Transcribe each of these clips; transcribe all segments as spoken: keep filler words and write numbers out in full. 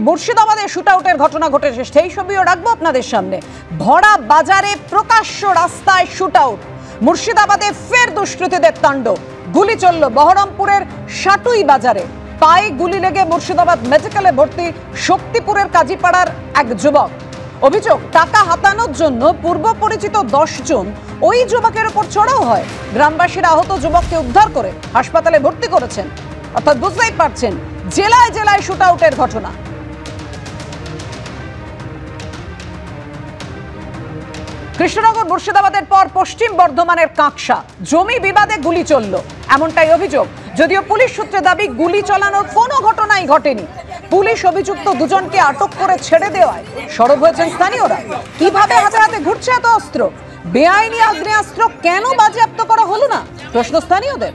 মুর্শিদাবাদে শুটআউটের ঘটনা ঘটেছে, সেই ছবিও রাখবো আপনাদের সামনে। ভরা বাজারে প্রকাশ্য রাস্তায় শুটআউট। মুর্শিদাবাদে ফের দুষ্কৃতীদের তাণ্ডব। গুলি চলল বহরমপুরের সাটুই বাজারে। পায়ে গুলি লেগে মুর্শিদাবাদ মেডিকেলে ভর্তি শক্তিপুরের কাজীপাড়ার এক যুবক। অভিযোগ, টাকা হাতানোর জন্য পূর্ব পরিচিত দশ জন ওই যুবকের উপর চড়াও হয়। গ্রামবাসীরা আহত যুবককে উদ্ধার করে হাসপাতালে ভর্তি করেছেন। অর্থাৎ বুঝতেই পারছেন, জেলায় জেলায় শুটআউটের ঘটনা। কৃষ্ণনগর মুর্শিদাবাদের পর পশ্চিম বর্ধমানের কাঁকসা জমি বিবাদে গুলি চলল, এমনটাই অভিযোগ। যদিও পুলিশ সূত্রে দাবি, গুলি চালানোর কোনো ঘটনাই ঘটেনি। পুলিশ অভিযুক্ত দুজনকে আটক করে ছেড়ে দেওয়ায় সরব হয়েছেন স্থানীয়রা। কিভাবে হাতে হাতে ঘুরছে এত অস্ত্র? বেআইনি আগ্নেয়াস্ত্র কেন বাজেয়াপ্ত করা হলো না, প্রশ্ন স্থানীয়দের।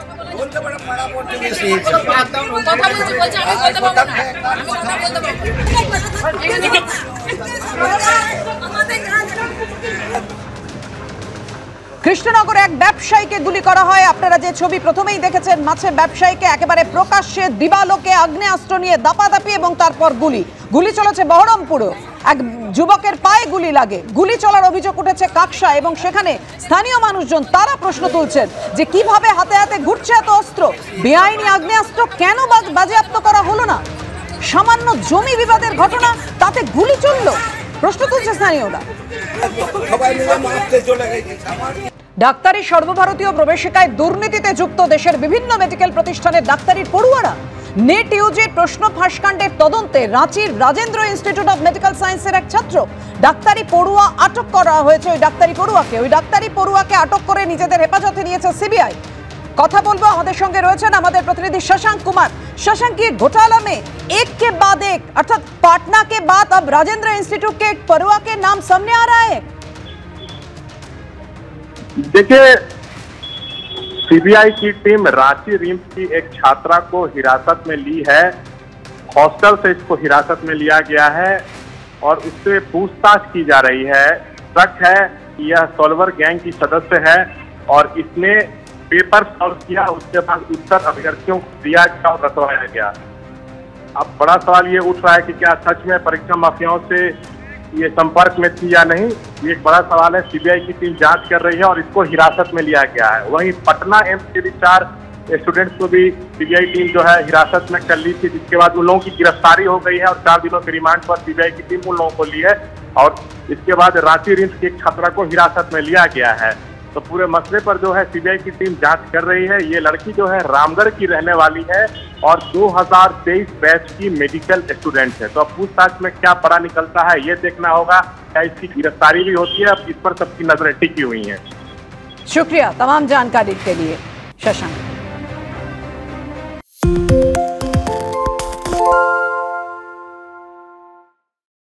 কৃষ্ণনগরে এক ব্যবসায়ীকে গুলি করা হয়। আপনারা যে ছবি প্রথমেই দেখেছেন, মাছের ব্যবসায়ীকে একেবারে প্রকাশ্যে দিবালোকে আগ্নেয়াস্ত্র নিয়ে দাপাদাপি এবং তারপর গুলি গুলি চলেছে বহরমপুরেও। এক যুবকের পায়ে গুলি লাগে। গুলি চলার অভিযোগ উঠেছে কাঁকসা এবং সেখানে স্থানীয় মানুষজন তারা প্রশ্ন তুলছেন যে কিভাবে হাতে হাতে ঘুরছে এত অস্ত্র? বেআইনি আগ্নেয়াস্ত্র কেন বাজেয়াপ্ত করা হলো না? সামান্য জমি বিবাদের ঘটনা, তাতে গুলি চলল, প্রশ্ন তুলছে স্থানীয়রা। ডাক্তারি সর্বভারতীয় প্রবেশিকায় দুর্নীতিতে যুক্ত দেশের বিভিন্ন মেডিকেল প্রতিষ্ঠানের ডাক্তারির পড়ুয়ারা। নেট ইউজি প্রশ্ন ফাঁসকাণ্ডের তদন্তে রাঁচির রাজেন্দ্র ইনস্টিটিউট অফ মেডিকেল সায়েন্সের এক ছাত্র ডাক্তারি পড়ুয়া আটক করা হয়েছে। ওই ডাক্তারি পড়ুয়াকে ওই ডাক্তারি পড়ুয়াকে আটক করে নিজেদের হেফাজতে নিয়েছে সিবিআই। কথা বলবো, আমাদের সঙ্গে রয়েছেন আমাদের প্রতিনিধি शशांक कुमार। शशांक, ये घोटाला में एक के बाद एक, अर्थात पाटना के बाद अब राजेंद्र इंस्टीट्यूट के एक पड़ुआ के नाम सामने आ रहा है। देखिए, सीबीआई की टीम रांची रिम्स की एक छात्रा को हिरासत में ली है। हॉस्टल से इसको हिरासत में लिया गया है और उससे पूछताछ की जा रही है। शक है कि यह सॉल्वर गैंग की सदस्य है और इसने पेपर सॉल्व किया, उसके बाद उत्तर अभ्यर्थियों को दिया गया और रटवाया गया। अब बड़ा सवाल ये उठ रहा है कि क्या सच में परीक्षा माफियाओं से ये संपर्क में थी या नहीं, ये एक बड़ा सवाल है। सीबीआई की टीम जांच कर रही है और इसको हिरासत में लिया गया है। वहीं पटना एम्स के भी चार स्टूडेंट्स को भी सीबीआई टीम जो है हिरासत में कर ली थी, जिसके बाद उन लोगों की गिरफ्तारी हो गई है और चार दिनों के रिमांड पर सीबीआई की टीम उन लोगों को ली है और इसके बाद रांची रिम्स की एक छात्रा को हिरासत में लिया गया है। तो पूरे मसले पर जो है सीबीआई की टीम जांच कर रही है। ये लड़की जो है रामगढ़ की रहने वाली है और दो हज़ार तेईस बैच की मेडिकल स्टूडेंट है। तो अब पूछताछ में क्या पता निकलता है ये देखना होगा। क्या इसकी गिरफ्तारी भी होती है, अब इस पर सबकी नजरें टिकी हुई हैं। शुक्रिया तमाम जानकारी के लिए शशांक।